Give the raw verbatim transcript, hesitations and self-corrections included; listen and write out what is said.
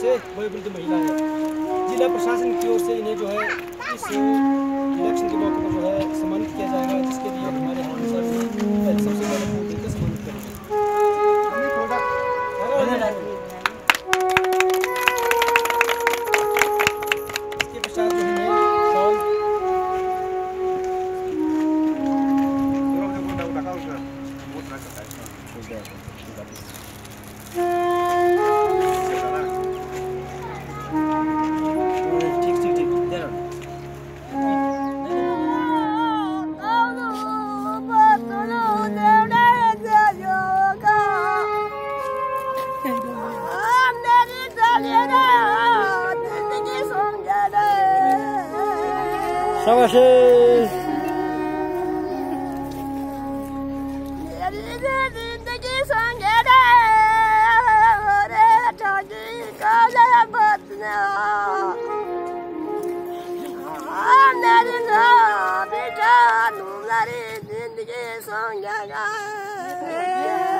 से वयोवृद्ध महिला है। जिला प्रशासन की ओर से इन्हें जो है इस इलेक्शन के मौके पर जो है सम्मानित किया जाएगा, जिसके लिए हमारे यहाँ सर सबसे पहले फूल देकर सम्मानित करेंगे। इसके पश्चात जो है शॉल ठीक ठीक ठीक दे रहा शाबाश। जिंदगी